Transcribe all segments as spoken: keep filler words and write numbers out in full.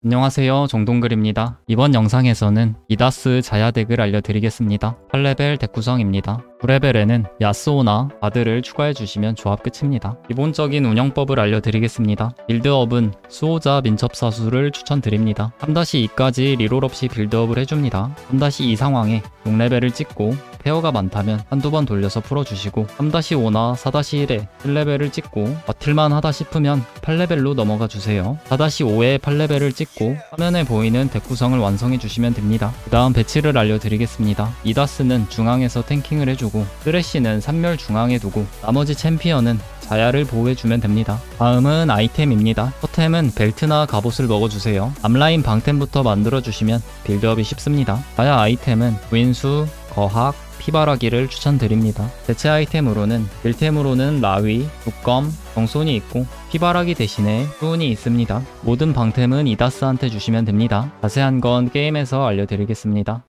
안녕하세요, 정동글입니다. 이번 영상에서는 미다스 자야 덱을 알려드리겠습니다. 팔 레벨 덱 구성입니다. 구 레벨에는 야스오나 바드를 추가해주시면 조합 끝입니다. 기본적인 운영법을 알려드리겠습니다. 빌드업은 수호자 민첩사수를 추천드립니다. 삼 이까지 리롤 없이 빌드업을 해줍니다. 삼 이 상황에 육 레벨을 찍고 페어가 많다면 한두 번 돌려서 풀어주시고 삼 오나 사 일에 칠 레벨을 찍고 버틸만 하다 싶으면 팔 레벨로 넘어가 주세요. 사 오에 팔 레벨을 찍고 화면에 보이는 덱 구성을 완성해 주시면 됩니다. 그 다음 배치를 알려드리겠습니다. 미다스는 중앙에서 탱킹을 해주고 쓰레쉬는 삼멸 중앙에 두고 나머지 챔피언은 자야를 보호해주면 됩니다. 다음은 아이템입니다. 첫템은 벨트나 갑옷을 먹어주세요. 앞라인 방템부터 만들어주시면 빌드업이 쉽습니다. 자야 아이템은 구인수, 거학, 피바라기를 추천드립니다. 대체 아이템으로는 딜템으로는 라위, 두검, 정손이 있고 피바라기 대신에 수운이 있습니다. 모든 방템은 이다스한테 주시면 됩니다. 자세한 건 게임에서 알려드리겠습니다.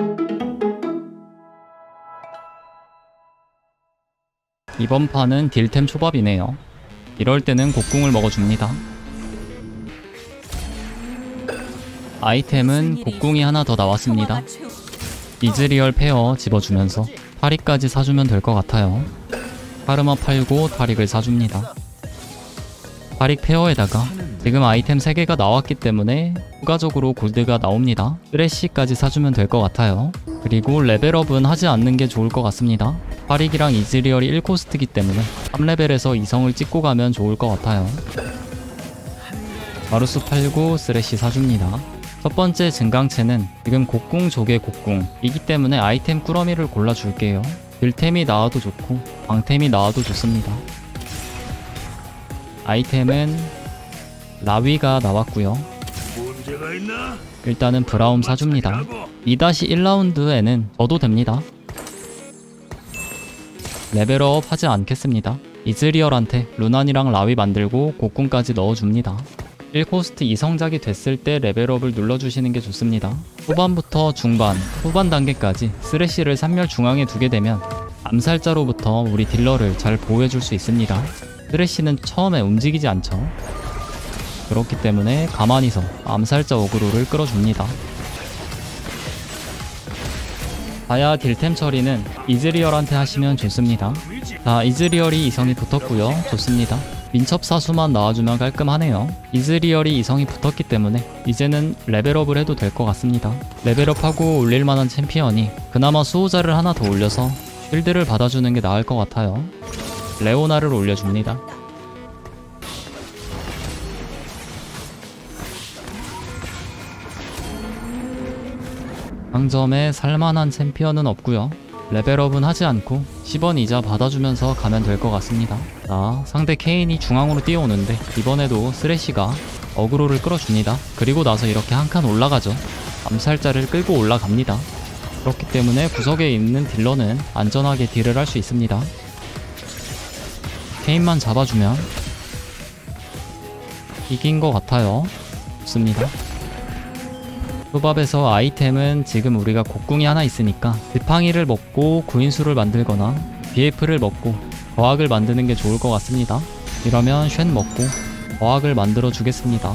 이번 판은 딜템 초밥이네요. 이럴 때는 곡궁을 먹어줍니다. 아이템은 곡궁이 하나 더 나왔습니다. 이즈리얼 페어 집어주면서 타릭까지 사주면 될 것 같아요. 카르마 팔고 타릭을 사줍니다. 타릭 페어에다가 지금 아이템 세 개가 나왔기 때문에 추가적으로 골드가 나옵니다. 쓰레쉬까지 사주면 될 것 같아요. 그리고 레벨업은 하지 않는 게 좋을 것 같습니다. 타릭이랑 이즈리얼이 일 코스트이기 때문에 삼 레벨에서 이성을 찍고 가면 좋을 것 같아요. 마루스 팔고 쓰레쉬 사줍니다. 첫 번째 증강체는 지금 곡궁 조개 곡궁 이기 때문에 아이템 꾸러미를 골라줄게요. 딜템이 나와도 좋고 방템이 나와도 좋습니다. 아이템은 라위가 나왔고요. 일단은 브라움 사줍니다. 이 일 라운드에는 저도 됩니다. 레벨업 하지 않겠습니다. 이즈리얼한테 루난이랑 라위 만들고 곡궁까지 넣어줍니다. 일 코스트 이성작이 됐을 때 레벨업을 눌러주시는 게 좋습니다. 후반부터 중반, 후반 단계까지 쓰레쉬를 삼멸 중앙에 두게 되면 암살자로부터 우리 딜러를 잘 보호해줄 수 있습니다. 쓰레쉬는 처음에 움직이지 않죠. 그렇기 때문에 가만히서 암살자 어그로를 끌어줍니다. 자야 딜템 처리는 이즈리얼한테 하시면 좋습니다. 자, 이즈리얼이 이성이 붙었고요. 좋습니다. 민첩사수만 나와주면 깔끔하네요. 이즈리얼이 이성이 붙었기 때문에 이제는 레벨업을 해도 될 것 같습니다. 레벨업하고 올릴만한 챔피언이 그나마 수호자를 하나 더 올려서 쉴드를 받아주는 게 나을 것 같아요. 레오나를 올려줍니다. 상점에 살만한 챔피언은 없고요. 레벨업은 하지 않고 십 원 이자 받아주면서 가면 될 것 같습니다. 자, 상대 케인이 중앙으로 뛰어오는데 이번에도 쓰레쉬가 어그로를 끌어줍니다. 그리고 나서 이렇게 한 칸 올라가죠. 암살자를 끌고 올라갑니다. 그렇기 때문에 구석에 있는 딜러는 안전하게 딜을 할 수 있습니다. 케인만 잡아주면 이긴 것 같아요. 좋습니다. 초밥에서 아이템은 지금 우리가 곡궁이 하나 있으니까 지팡이를 먹고 구인수를 만들거나 비에프를 먹고 거학을 만드는 게 좋을 것 같습니다. 이러면 쉔 먹고 거학을 만들어 주겠습니다.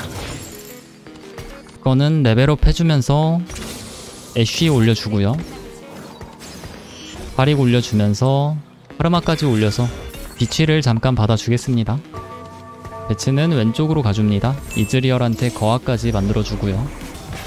이거는 레벨업 해주면서 애쉬 올려주고요. 파릭 올려주면서 카르마까지 올려서 비취를 잠깐 받아주겠습니다. 배치는 왼쪽으로 가줍니다. 이즈리얼한테 거학까지 만들어주고요.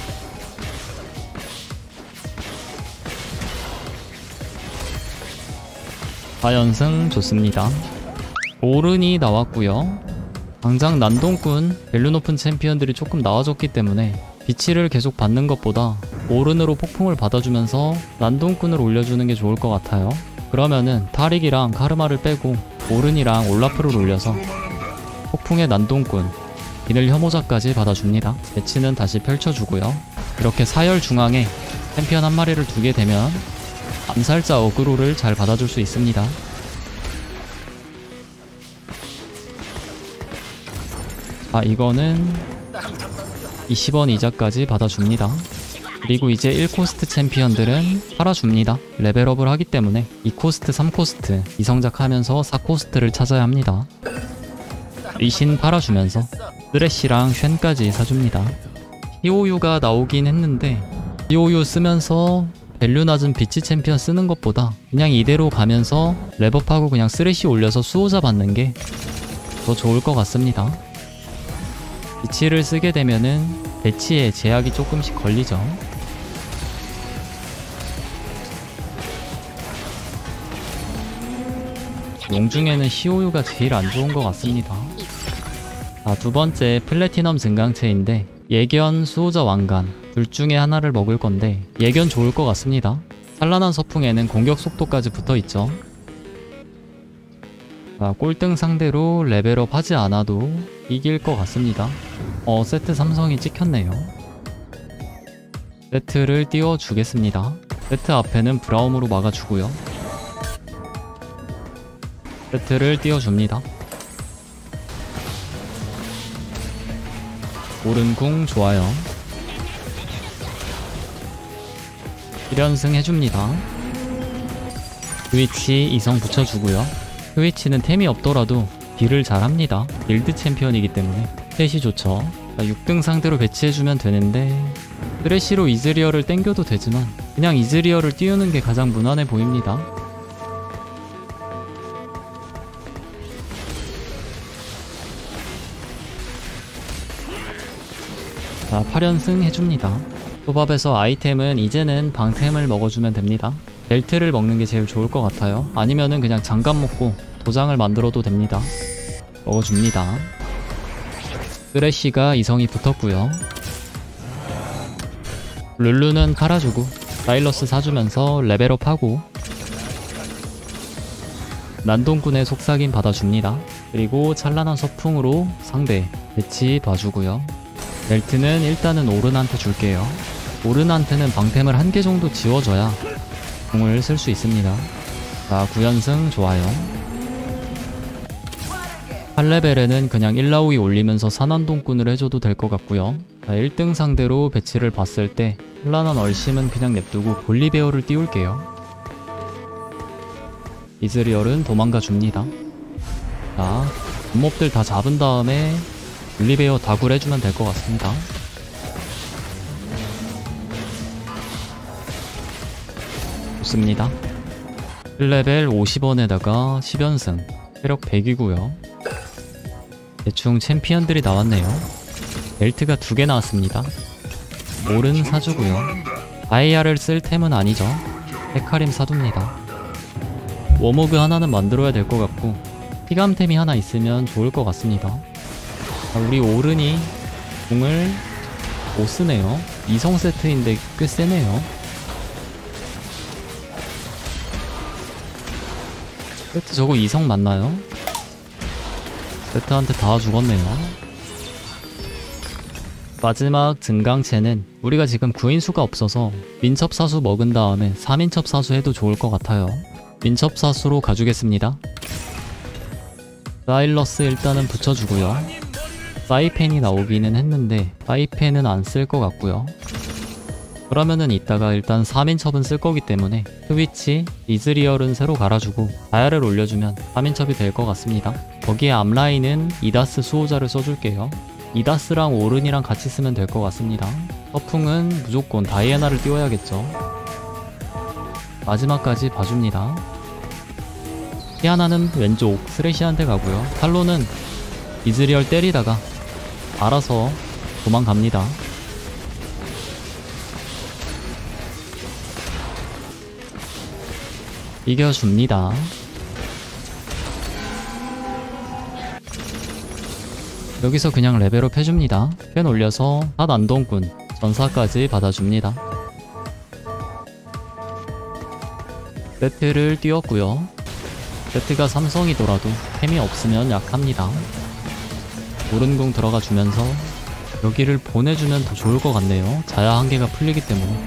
사 연승 좋습니다. 오른이 나왔고요. 당장 난동꾼, 밸류 높은 챔피언들이 조금 나와줬기 때문에 비치를 계속 받는 것보다 오른으로 폭풍을 받아주면서 난동꾼을 올려주는 게 좋을 것 같아요. 그러면은 타릭이랑 카르마를 빼고 오른이랑 올라프를 올려서 폭풍의 난동꾼, 비늘 혐오자까지 받아줍니다. 배치는 다시 펼쳐주고요. 이렇게 사열 중앙에 챔피언 한 마리를 두게 되면 암살자 어그로를 잘 받아줄 수 있습니다. 아, 이거는 이십 원 이자까지 받아줍니다. 그리고 이제 일 코스트 챔피언들은 팔아줍니다. 레벨업을 하기 때문에 이 코스트, 삼 코스트 이성작 하면서 사 코스트를 찾아야 합니다. 리신 팔아주면서 쓰레쉬랑 쉔까지 사줍니다. 티오유가 나오긴 했는데 티오유 쓰면서 밸류 낮은 비치 챔피언 쓰는 것보다 그냥 이대로 가면서 랩업하고 그냥 쓰레쉬 올려서 수호자 받는 게 더 좋을 것 같습니다. 비치를 쓰게 되면은 배치에 제약이 조금씩 걸리죠. 용 중에는 시오유가 제일 안 좋은 것 같습니다. 자, 두 번째 플래티넘 증강체인데 예견, 수호자 왕관 둘 중에 하나를 먹을 건데 예견 좋을 것 같습니다. 찬란한 서풍에는 공격 속도까지 붙어있죠. 자, 꼴등 상대로 레벨업 하지 않아도 이길 것 같습니다. 어, 세트 삼성이 찍혔네요. 세트를 띄워주겠습니다. 세트 앞에는 브라움으로 막아주고요. 세트를 띄워줍니다. 오른궁 좋아요. 일 연승 해줍니다. 스위치 이성 붙여주고요. 스위치는 템이 없더라도 딜을 잘합니다. 빌드 챔피언이기 때문에 셋이 좋죠. 자, 육 등 상대로 배치해주면 되는데 쓰레쉬로 이즈리얼을 땡겨도 되지만 그냥 이즈리얼을 띄우는 게 가장 무난해 보입니다. 자, 팔 연승 해줍니다. 초밥에서 아이템은 이제는 방템을 먹어주면 됩니다. 벨트를 먹는 게 제일 좋을 것 같아요. 아니면은 그냥 장갑 먹고 도장을 만들어도 됩니다. 먹어줍니다. 쓰레쉬가 이성이 붙었고요. 룰루는 팔아주고 사일러스 사주면서 레벨업하고 난동꾼의 속삭임 받아줍니다. 그리고 찬란한 서풍으로 상대 배치 봐주고요. 벨트는 일단은 오른한테 줄게요. 오른한테는 방템을 한 개 정도 지워줘야 공을 쓸 수 있습니다. 자, 구 연승 좋아요. 팔 레벨에는 그냥 일 라우이 올리면서 산환동꾼을 해줘도 될 것 같고요. 자, 일 등 상대로 배치를 봤을 때 혼란한 얼심은 그냥 냅두고 볼리베어를 띄울게요. 이즈리얼은 도망가 줍니다. 자, 몹들 다 잡은 다음에 볼리베어 다굴 해주면 될 것 같습니다. 좋습니다. 일 레벨 오십 원에다가 십 연승 체력 백이고요. 대충 챔피언들이 나왔네요. 벨트가 두 개 나왔습니다. 오른 사주고요. 아이알을 쓸 템은 아니죠. 헤카림 사둡니다. 워모그 하나는 만들어야 될 것 같고 피감템이 하나 있으면 좋을 것 같습니다. 자, 우리 오른이 궁을 못 쓰네요. 이성 세트인데 꽤 세네요. 세트 저거 이성 맞나요? 세트한테 다 죽었네요. 마지막 증강체는 우리가 지금 구인수가 없어서 민첩사수 먹은 다음에 삼 인첩 사수 해도 좋을 것 같아요. 민첩사수로 가주겠습니다. 사일러스 일단은 붙여주고요. 사이펜이 나오기는 했는데 사이펜은 안 쓸 것 같고요. 그러면은 이따가 일단 삼 인첩은 쓸 거기 때문에 스위치, 이즈리얼은 새로 갈아주고 다이아를 올려주면 삼 인첩이 될 것 같습니다. 거기에 앞라인은 이다스 수호자를 써줄게요. 이다스랑 오른이랑 같이 쓰면 될 것 같습니다. 서풍은 무조건 다이애나를 띄워야겠죠. 마지막까지 봐줍니다. 티아나는 왼쪽 스레시한테 가고요. 탈로는 이즈리얼 때리다가 알아서 도망갑니다. 이겨줍니다. 여기서 그냥 레벨업 해줍니다. 펜 올려서 핫 안동꾼 전사까지 받아줍니다. 세트를 띄웠고요. 세트가 삼성이더라도 템이 없으면 약합니다. 오른궁 들어가 주면서 여기를 보내주면 더 좋을 것 같네요. 자야 한계가 풀리기 때문에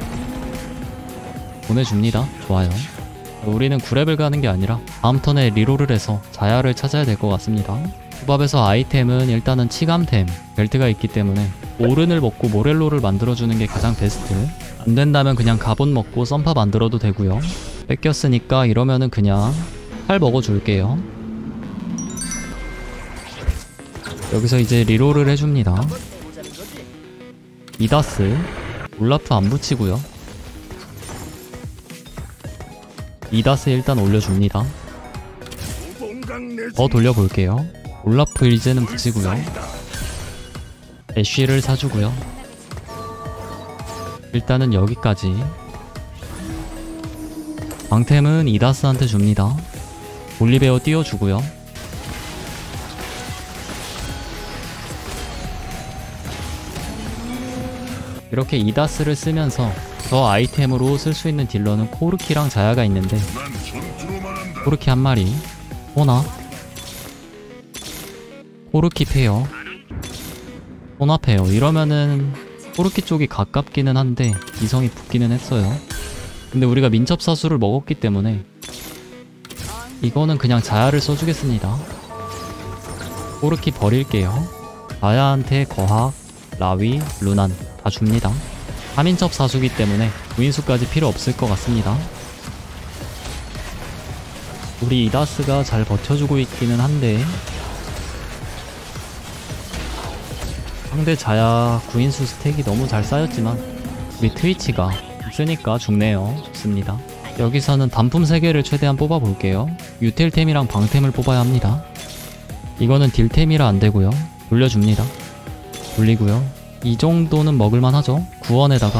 보내줍니다. 좋아요. 우리는 구 레벨 가는 게 아니라 다음 턴에 리롤을 해서 자야를 찾아야 될 것 같습니다. 초밥에서 아이템은 일단은 치감템, 벨트가 있기 때문에 오른을 먹고 모렐로를 만들어주는 게 가장 베스트. 안된다면 그냥 갑옷 먹고 썬파 만들어도 되고요. 뺏겼으니까 이러면은 그냥 팔 먹어줄게요. 여기서 이제 리롤을 해줍니다. 이다스 올라프 안 붙이고요. 이다스 일단 올려줍니다. 더 돌려볼게요. 올라프 이제는 붙이고요. 애쉬를 사주고요. 일단은 여기까지. 방템은 이다스한테 줍니다. 볼리베어 띄워주고요. 이렇게 이다스를 쓰면서 저 아이템으로 쓸 수 있는 딜러는 코르키랑 자야가 있는데, 코르키 한 마리, 호나, 코르키 페어, 호나 페어. 이러면은 코르키 쪽이 가깝기는 한데 이성이 붙기는 했어요. 근데 우리가 민첩사수를 먹었기 때문에 이거는 그냥 자야를 써주겠습니다. 코르키 버릴게요. 자야한테 거학, 라위, 루난 다 줍니다. 삼 인첩 사수기 때문에 무인수까지 필요 없을 것 같습니다. 우리 이다스가 잘 버텨주고 있기는 한데 상대 자야 구인수 스택이 너무 잘 쌓였지만 우리 트위치가 있으니까 죽네요. 좋습니다. 여기서는 단품 세 개를 최대한 뽑아볼게요. 유틸템이랑 방템을 뽑아야 합니다. 이거는 딜템이라 안되고요. 돌려줍니다. 돌리고요. 이 정도는 먹을만 하죠. 구원에다가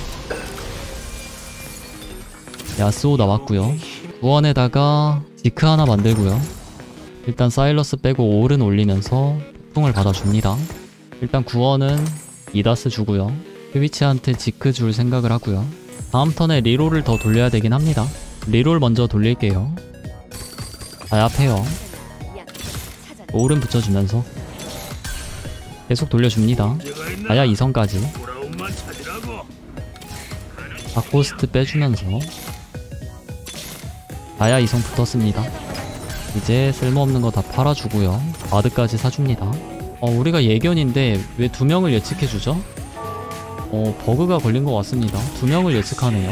야스오 나왔고요. 구원에다가 지크 하나 만들고요. 일단 사일러스 빼고 올은 올리면서 폭풍을 받아줍니다. 일단 구원은 이다스 주고요. 트위치한테 지크 줄 생각을 하고요. 다음 턴에 리롤을 더 돌려야 되긴 합니다. 리롤 먼저 돌릴게요. 자야 페어 올은 붙여주면서 계속 돌려줍니다. 자야 이성까지 바코스트 빼주면서 자야 이성 붙었습니다. 이제 쓸모없는 거 다 팔아주고요. 바드까지 사줍니다. 어, 우리가 예견인데 왜 두 명을 예측해주죠? 어, 버그가 걸린 것 같습니다. 두 명을 예측하네요.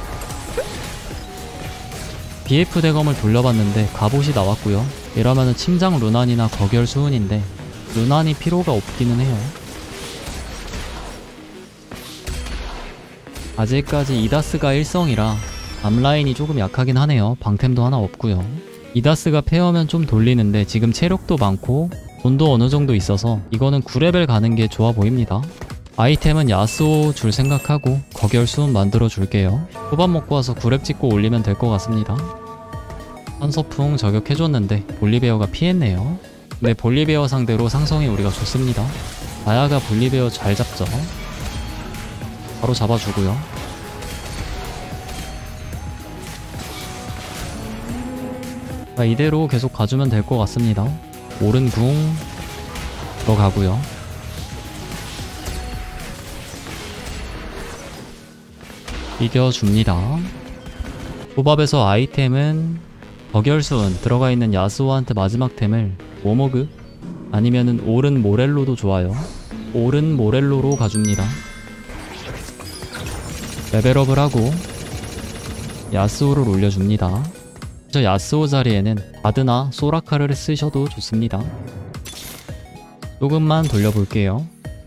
비에프 대검을 돌려봤는데 갑옷이 나왔고요. 이러면은 침장 루난이나 거결 수은인데 루난이 필요가 없기는 해요. 아직까지 이다스가 일성이라 앞라인이 조금 약하긴 하네요. 방템도 하나 없고요. 이다스가 페어면 좀 돌리는데 지금 체력도 많고 돈도 어느정도 있어서 이거는 구 레벨 가는 게 좋아 보입니다. 아이템은 야스오 줄 생각하고 거결 수은 만들어 줄게요. 초밥 먹고 와서 구 렙 찍고 올리면 될 것 같습니다. 한서풍 저격해줬는데 볼리베어가 피했네요. 근데 볼리베어 상대로 상성이 우리가 좋습니다. 나야가 볼리베어 잘 잡죠. 바로 잡아주고요. 자, 이대로 계속 가주면 될 것 같습니다. 오른 궁 들어가고요. 이겨줍니다. 조밥에서 아이템은 거결수은 들어가 있는 야스오한테 마지막 템을 워머그 아니면은 오른 모렐로도 좋아요. 오른 모렐로로 가줍니다. 레벨업을 하고 야스오를 올려줍니다. 저 야스오 자리에는 바드나 소라카를 쓰셔도 좋습니다. 조금만 돌려볼게요.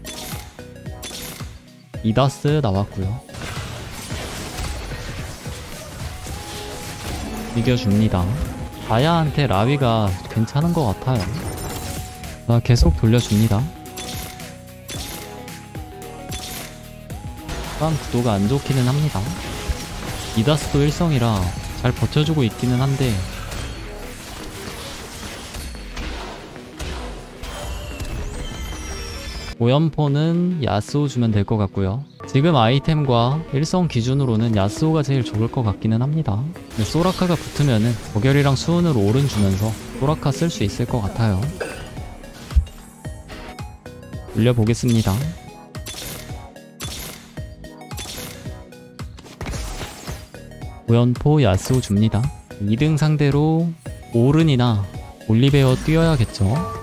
이다스 나왔고요. 이겨줍니다. 자야한테 라위가 괜찮은 것 같아요. 자, 계속 돌려줍니다. 약간 구도가 안 좋기는 합니다. 이다스도 일성이라 잘 버텨주고 있기는 한데 오연포는 야스오 주면 될 것 같고요. 지금 아이템과 일성 기준으로는 야스오가 제일 좋을 것 같기는 합니다. 근데 소라카가 붙으면은 거결이랑 수은으로 오른 주면서 소라카 쓸 수 있을 것 같아요. 올려보겠습니다. 오연포 야스오 줍니다. 이 등 상대로 오른이나 올리베어 뛰어야겠죠.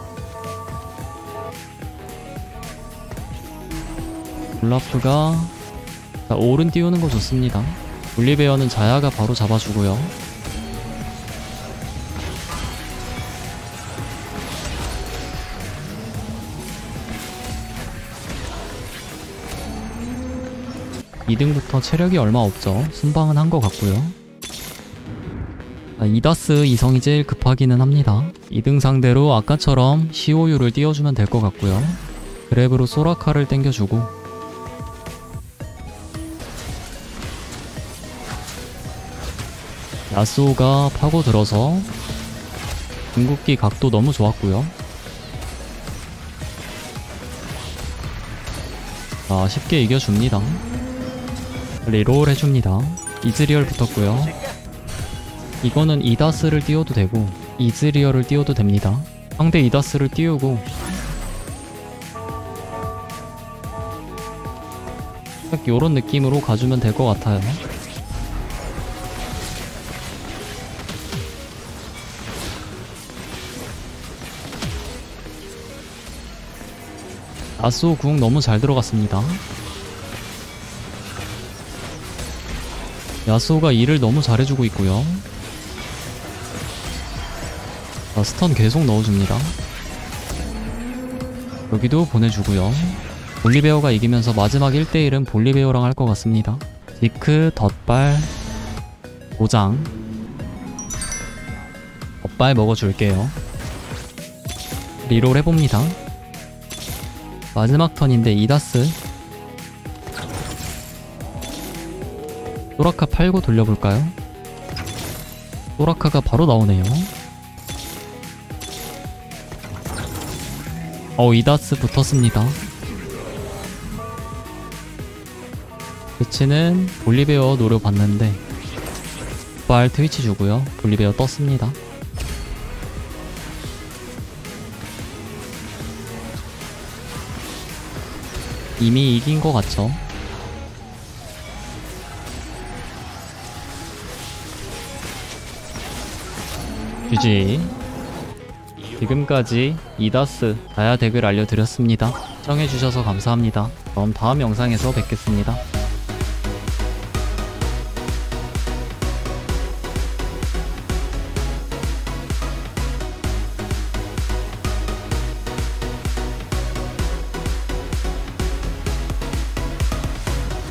올라프가 자, 오른 띄우는 거 좋습니다. 올리베어는 자야가 바로 잡아주고요. 이 등부터 체력이 얼마 없죠. 순방은 한 것 같고요. 아, 이다스 이성이 제일 급하기는 합니다. 이 등 상대로 아까처럼 시오유를 띄워주면 될 것 같고요. 그랩으로 소라카를 땡겨주고 야스오가 파고들어서 궁극기 각도 너무 좋았고요. 자, 쉽게 이겨줍니다. 리롤 해줍니다. 이즈리얼 붙었고요. 이거는 이다스를 띄워도 되고 이즈리얼을 띄워도 됩니다. 상대 이다스를 띄우고 딱 요런 느낌으로 가주면 될 것 같아요. 야스오 궁 너무 잘 들어갔습니다. 야스오가 일을 너무 잘해주고 있고요. 자, 스턴 계속 넣어줍니다. 여기도 보내주고요. 볼리베어가 이기면서 마지막 일 대 일은 볼리베어랑 할 것 같습니다. 디크, 덧발, 도장 덧발 먹어줄게요. 리롤 해봅니다. 마지막 턴인데 이다스 소라카 팔고 돌려볼까요? 소라카가 바로 나오네요. 어, 이다스 붙었습니다. 배치는 볼리베어 노려봤는데 발 트위치 주고요. 볼리베어 떴습니다. 이미 이긴 것 같죠? 지지. 지금까지 이다스 자야 덱을 알려드렸습니다. 시청해주셔서 감사합니다. 그럼 다음 영상에서 뵙겠습니다.